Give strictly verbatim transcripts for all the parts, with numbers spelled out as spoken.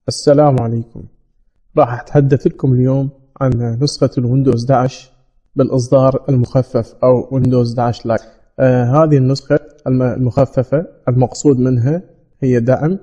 السلام عليكم. راح أتحدث لكم اليوم عن نسخة الويندوز إحدى عشر بالإصدار المخفف أو ويندوز إحدى عشر لايت. آه هذه النسخة الم- المخففة المقصود منها هي دعم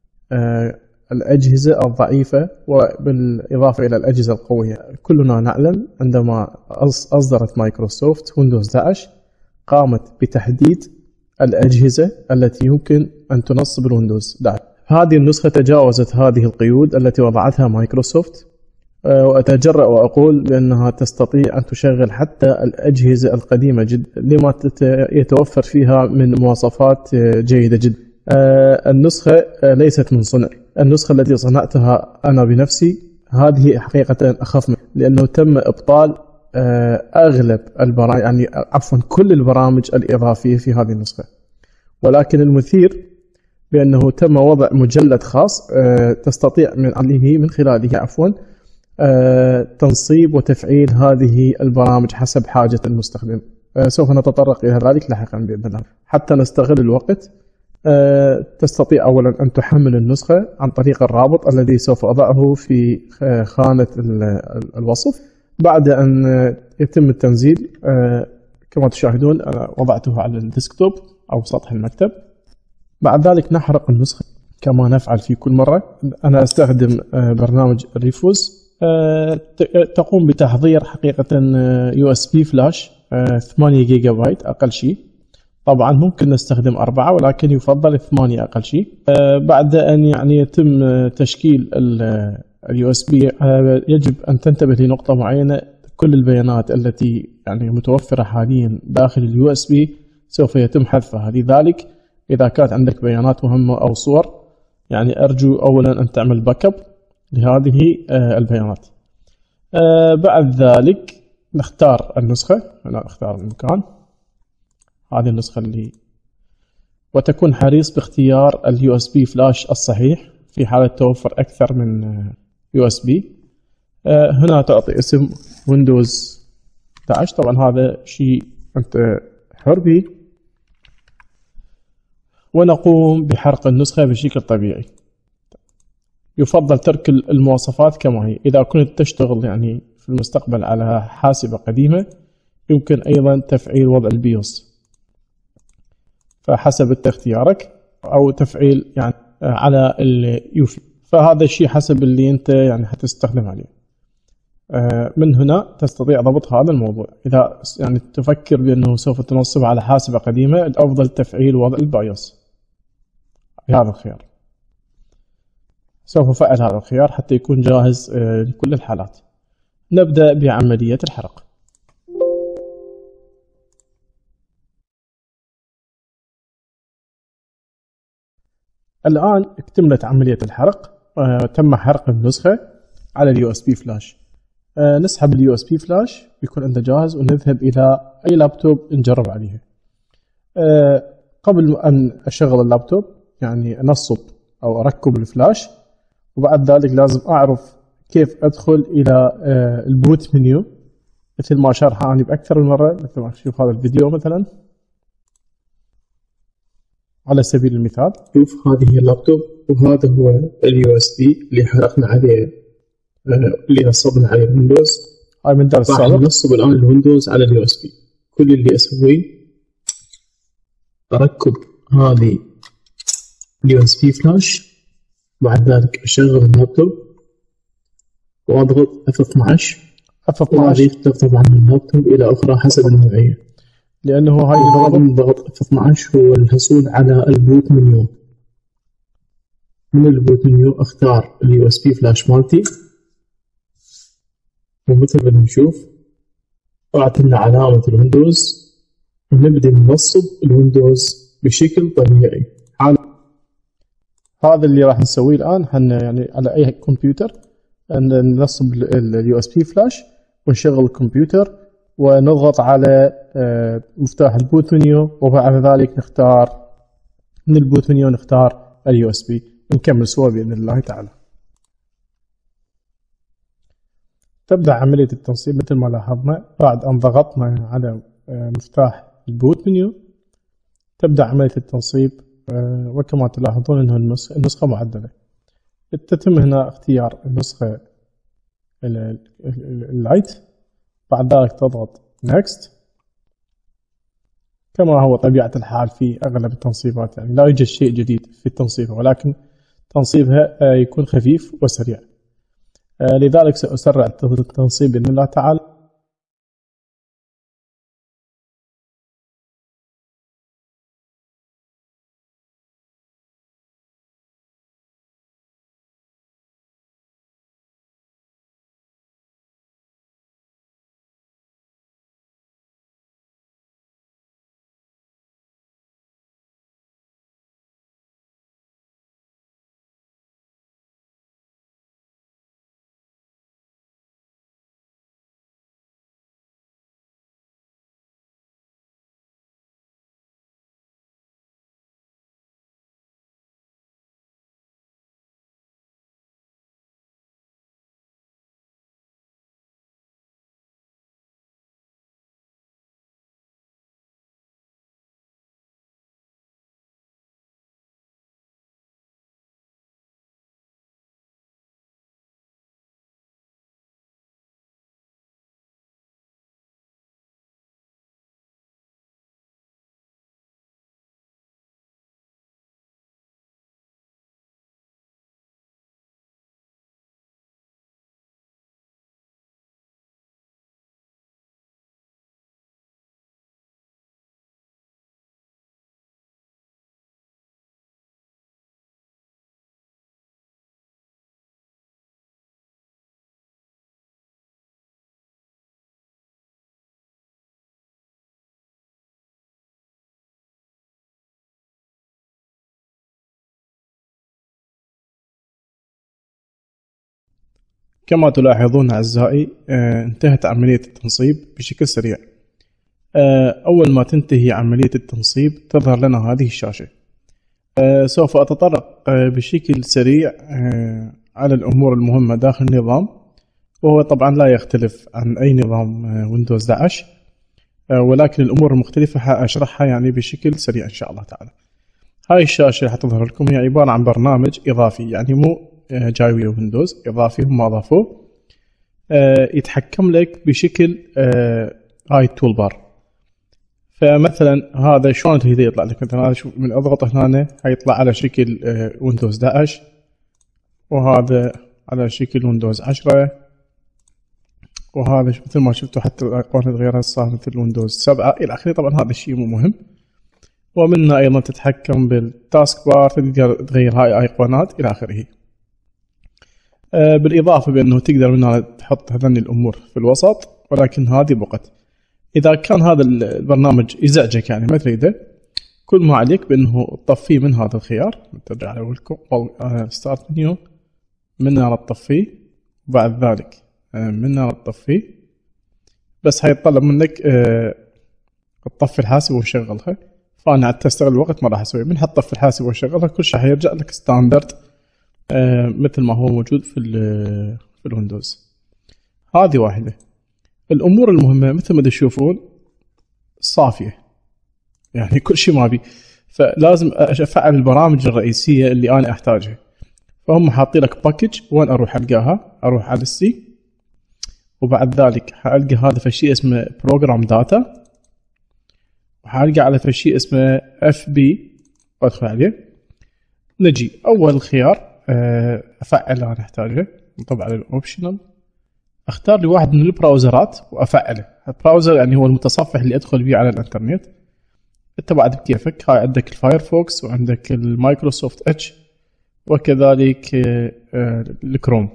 آه الأجهزة الضعيفة وبالإضافة إلى الأجهزة القوية. كلنا نعلم عندما أص- أصدرت مايكروسوفت ويندوز إحدى عشر قامت بتحديد الأجهزة التي يمكن أن تنصب الويندوز إحدى عشر. هذه النسخة تجاوزت هذه القيود التي وضعتها مايكروسوفت، آه، وأتجرأ وأقول بأنها تستطيع أن تشغل حتى الأجهزة القديمة جدا لما تت- يتوفر فيها من مواصفات آه، جيدة جدا. آه، النسخة آه، ليست من صنع. النسخة التي صنعتها أنا بنفسي هذه حقيقة أخف منها، لأنه تم إبطال آه، أغلب البرامج، يعني عفوا كل البرامج الإضافية في هذه النسخة. ولكن المثير بأنه تم وضع مجلد خاص آه، تستطيع من عليه من خلاله عفوا آه، تنصيب وتفعيل هذه البرامج حسب حاجة المستخدم. آه، سوف نتطرق إلى ذلك لاحقا بإذن الله. حتى نستغل الوقت، آه، تستطيع أولا أن تحمل النسخة عن طريق الرابط الذي سوف أضعه في آه، خانة ال- ال- الوصف. بعد أن آه، يتم التنزيل، آه، كما تشاهدون أنا وضعته على الديسكتوب أو سطح المكتب. بعد ذلك نحرق النسخة كما نفعل في كل مرة. أنا أستخدم آه، برنامج الريفوز، آه، ت- تقوم بتحضير حقيقة يو اس بي فلاش ثمانية جيجا بايت أقل شيء. طبعا ممكن نستخدم أربعة ولكن يفضل ثمانية أقل شيء. آه، بعد أن يعني يتم آه، تشكيل اليو اس بي، يجب أن تنتبه لنقطة معينة. كل البيانات التي يعني متوفرة حاليا داخل اليو اس بي سوف يتم حذفها. لذلك إذا كانت عندك بيانات مهمة أو صور، يعني أرجو أولا أن تعمل باك اب لهذه آه، البيانات. آه، بعد ذلك نختار النسخة. أنا أختار المكان، هذه النسخة اللي، وتكون حريص باختيار اليو اس بي فلاش الصحيح في حالة توفر أكثر من يو اس بي. هنا تعطي اسم ويندوز إحدى عشر، طبعا هذا شيء أنت حر به، ونقوم بحرق النسخة بشكل طبيعي. يفضل ترك المواصفات كما هي. إذا كنت تشتغل يعني في المستقبل على حاسبة قديمة يمكن أيضا تفعيل وضع البيوس، فحسب اختيارك، أو تفعيل يعني على اليوفي، فهذا الشيء حسب اللي أنت يعني حتستخدم عليه. من هنا تستطيع ضبط هذا الموضوع. إذا يعني تفكر بأنه سوف تنصب على حاسبة قديمة، الأفضل تفعيل وضع البايوس بهذا الخيار. سوف أفعل هذا الخيار حتى يكون جاهز لكل الحالات. نبدأ بعملية الحرق. الآن اكتملت عملية الحرق. آه، تم حرق النسخة على اليو اس بي فلاش. آه، نسحب اليو اس بي فلاش، بيكون عنده جاهز، ونذهب إلى أي لابتوب نجرب عليه. آه، قبل أن أشغل اللابتوب يعني أنصب أو أركب الفلاش، وبعد ذلك لازم أعرف كيف أدخل إلى آه، البوت منيو، مثل ما شرح أنا بأكثر من مرة. مثل ما تشوف هذا الفيديو مثلا على سبيل المثال. شوف هذه هي اللابتوب، وهذا هو اليو اس بي اللي حرقنا عليه، آه، اللي نصبنا عليه الويندوز. هاي من درس راح ننصب الآن الويندوز على اليو اس بي. كل اللي أسويه أركب هذه اليو اس بي فلاش، بعد ذلك أشغل اللابتوب وأضغط اف اثنا عشر. اف اثنا عشر طبعا من اللابتوب إلى أخرى حسب النوعية، لأنه هاي الضغط ضغط اف اثنا عشر هو الحصول على البوت منيو. من البوت منيو أختار اليو اس بي فلاش مالتي، ومثل ما نشوف طلعت لنا علامة الويندوز، ونبدأ ننصب الويندوز بشكل طبيعي. هذا اللي راح نسويه الآن. حن يعني على أي كمبيوتر ننصب اليو اس بي فلاش ونشغل الكمبيوتر ونضغط على مفتاح البوت منيو، وبعد ذلك نختار من البوت منيو نختار اليو اس بي، ونكمل سوا بإذن الله تعالى. تبدأ عملية التنصيب مثل ما لاحظنا. بعد أن ضغطنا على مفتاح البوت منيو تبدأ عملية التنصيب، وكما تلاحظون أنها النسخة معدلة. تتم هنا اختيار النسخة اللايت، بعد ذلك تضغط next. كما هو طبيعة الحال في أغلب التنصيبات، يعني لا يوجد شيء جديد في تنصيبها، ولكن تنصيبها يكون خفيف وسريع، لذلك سأسرع التنصيب بإذن الله تعالى. كما تلاحظون أعزائي انتهت عملية التنصيب بشكل سريع. أول ما تنتهي عملية التنصيب تظهر لنا هذه الشاشة. سوف أتطرق بشكل سريع على الأمور المهمة داخل النظام، وهو طبعا لا يختلف عن أي نظام ويندوز احد عشر، ولكن الأمور المختلفة حأشرحها يعني بشكل سريع إن شاء الله تعالى. هاي الشاشة حتظهر لكم هي عبارة عن برنامج إضافي، يعني مو جاي ويا ويندوز، إضافي هم أضافوه يتحكم لك بشكل هاي التول بار. فمثلا هذا شلون تريد يطلع لك، مثلا هذا شوف من اضغط هنا هيطلع على شكل ويندوز احد عشر، وهذا على شكل ويندوز عشرة، وهذا مثل ما شفتوا حتى الايقونات تغيرت صار مثل ويندوز سبعة الى اخره. طبعا هذا الشيء مو مهم. ومنها ايضا تتحكم بالتاسك بار، تقدر تغير هاي ايقونات الى اخره. بالاضافه بانه تقدر من هنا تحط هذني الامور في الوسط، ولكن هذه فقط. إذا كان هذا البرنامج يزعجك يعني ما تريده، كل ما عليك بأنه تطفيه من هذا الخيار. ترجع لكم ستارت منيو، من هنا تطفيه، وبعد ذلك من هنا تطفيه. بس هيتطلب منك تطفي الحاسب وتشغلها، فأنا حتى استغل الوقت ما راح أسوي. من حتطفي الحاسب وتشغلها كل شيء حيرجع لك ستاندرد مثل ما هو موجود في في الويندوز. هذه واحدة. الأمور المهمة مثل ما تشوفون صافية، يعني كل شيء ما بي، فلازم أفعل البرامج الرئيسية اللي أنا أحتاجها. فهم حاطين لك باكج، وين أروح ألقاها؟ أروح على السي، وبعد ذلك حألقى هذا في شيء اسمه بروجرام داتا، وحألقى على في شيء اسمه اف بي، وأدخل عليه. نجي أول خيار أفعل أنا أحتاجه، طبعا الأوبشنال اختار لي واحد من البراوزرات وافعله. البراوزر يعني هو المتصفح اللي ادخل بيه على الانترنت. انت بعد بكيفك، هاي عندك الفايرفوكس وعندك المايكروسوفت اتش وكذلك الكروم.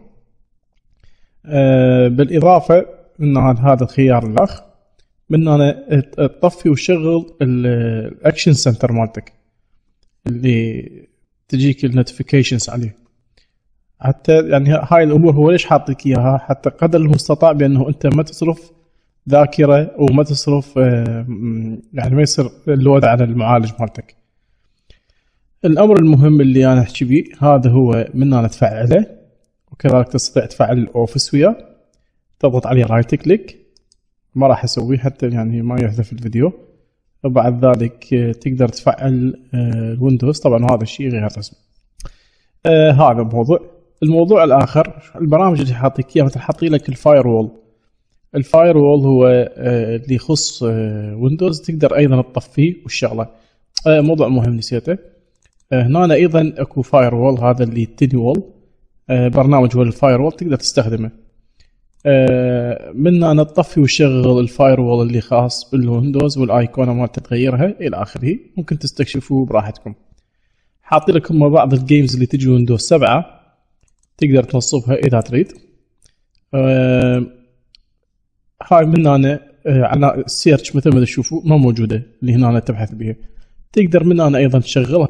بالاضافه من هذا الخيار الاخ، من هنا تطفي وشغل الاكشن سنتر مالتك اللي تجيك النوتيفيكيشنز عليه. حتى يعني هاي الامور هو ليش حاطك اياها؟ حتى قدر المستطاع بانه انت ما تصرف ذاكره وما تصرف يعني ما يصير اللود على المعالج مالتك. الامر المهم اللي انا احكي بيه هذا هو من انا تفعله، وكذلك تستطيع تفعل الاوفيس وياه. تضغط عليه رايت كليك، ما راح اسويه حتى يعني ما يحذف الفيديو. وبعد ذلك تقدر تفعل الويندوز. طبعا هذا الشيء غير رسمي. هذا موضوع. الموضوع الاخر البرامج اللي حاطيك اياها، مثل حاطي لك الفاير وول. الفاير وول هو آه، اللي يخص آه، ويندوز، تقدر ايضا تطفيه والشغله. آه، موضوع مهم نسيته. آه، هنا ايضا اكو فاير وول، هذا اللي تيدي وول. آه، برنامج هو الفاير وول تقدر تستخدمه. آه، من هنا تطفي وتشغل الفاير وول اللي خاص بالويندوز، والايقونه مالته تغيرها الى اخره. ممكن تستكشفوه براحتكم. حاطي لكم بعض الجيمز اللي تجي ويندوز سبعة، تقدر تنصبها اذا تريد. آه، هاي من هنا آه، على السيرش مثل ما تشوفوا ما موجوده اللي هنا تبحث بها. تقدر من هنا ايضا تشغلها.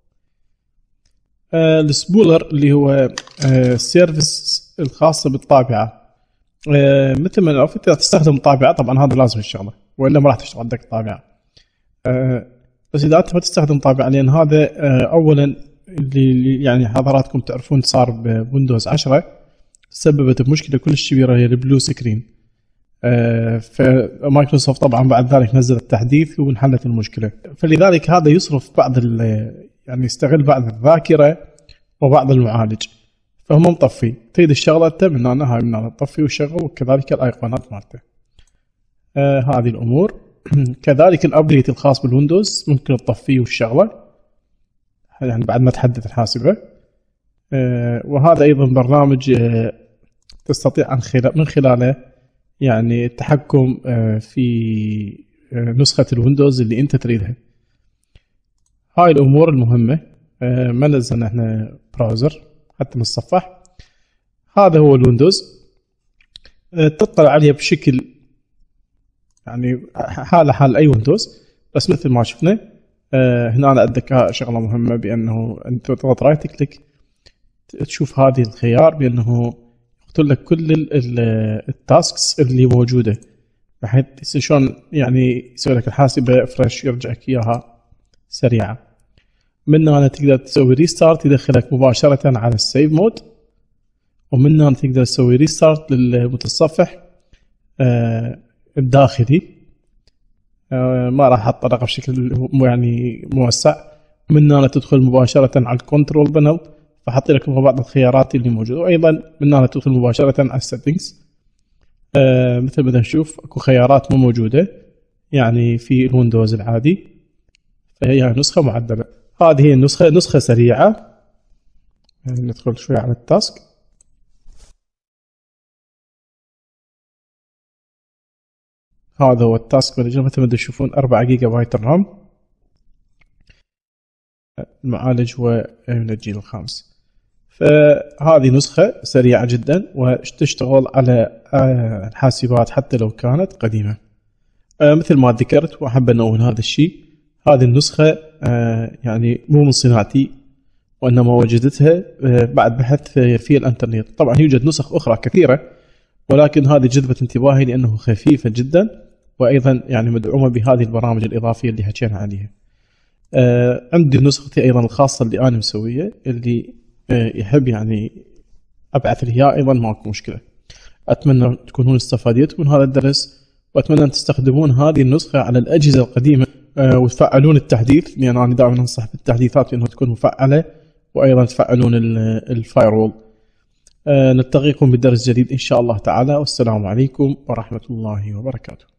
آه، السبولر اللي هو آه، السيرفيس الخاصه بالطابعه. آه، مثل ما نعرف انت تستخدم طابعه، طبعا هذا لازم الشغله والا ما راح تشتغل عندك طابعه. آه، بس اذا انت ما تستخدم طابعه، لان هذا آه، اولا اللي يعني حضراتكم تعرفون صار بويندوز عشرة سببت بمشكله كلش كبيره هي البلو سكرين. آه، فمايكروسوفت طبعا بعد ذلك نزلت تحديث وانحلت المشكله. فلذلك هذا يصرف بعض يعني يستغل بعض الذاكره وبعض المعالج، فهم مطفي. تريد الشغله انت من هنا، هاي من هنا تطفي وشغل، وكذلك الايقونات مالته. آه هذه الامور. كذلك الابديت الخاص بالويندوز ممكن تطفيه والشغله، يعني بعد ما تحدث الحاسبه. آه وهذا ايضا برنامج آه تستطيع عن خلال من خلاله يعني التحكم آه في آه نسخه الويندوز اللي انت تريدها. هاي الامور المهمه. آه ما نزلنا احنا براوزر حتى نتصفح. هذا هو الويندوز. آه تطلع عليه بشكل يعني حاله حال اي ويندوز، بس مثل ما شفنا. آه هنا أنا عندك شغله مهمه، بانه انت تضغط رايت كليك تشوف هذه الخيار بانه يحط لك كل التاسكس اللي موجوده، بحيث شلون يعني يسوي لك الحاسبه فريش، يرجعك اياها سريعه. من هنا تقدر تسوي ريستارت، يدخلك مباشره على السيف مود. ومن هنا تقدر تسوي ريستارت للمتصفح آه الداخلي. آه ما راح اتطرق بشكل يعني موسع. من هنا تدخل مباشره على الكنترول بانل، فحط لك بعض الخيارات اللي موجوده. وايضا من هنا تدخل مباشره على السيتنجز. آه مثل ما نشوف اكو خيارات مو موجوده يعني في الويندوز العادي، فهي نسخه معدله. هذه هي النسخه، نسخه سريعه. يعني ندخل شوي على التاسك. هذا هو التاسك مانجر مثل ما تشوفون، أربعة جيجا بايت الرام. المعالج هو من الجيل الخامس. فهذه نسخة سريعة جدا وتشتغل على الحاسبات حتى لو كانت قديمة. مثل ما ذكرت وأحب أنوه هذا الشيء، هذه النسخة يعني مو من صناعتي، وإنما وجدتها بعد بحث في الانترنت. طبعا يوجد نسخ أخرى كثيرة، ولكن هذه جذبت انتباهي لأنه خفيفة جدا، وأيضا يعني مدعومة بهذه البرامج الإضافية اللي حكينا عليها. آه عندي نسختي أيضا الخاصة اللي أنا مسويها، اللي آه يحب يعني أبعث لي إياه أيضا ماكو مشكلة. أتمنى تكونون استفادتوا من هذا الدرس، وأتمنى أن تستخدمون هذه النسخة على الأجهزة القديمة آه وتفعلون التحديث، لأن أنا دائما أنصح بالتحديثات لأنها تكون مفعلة، وأيضا تفعلون الفايرول. آه نلتقيكم بالدرس الجديد إن شاء الله تعالى، والسلام عليكم ورحمة الله وبركاته.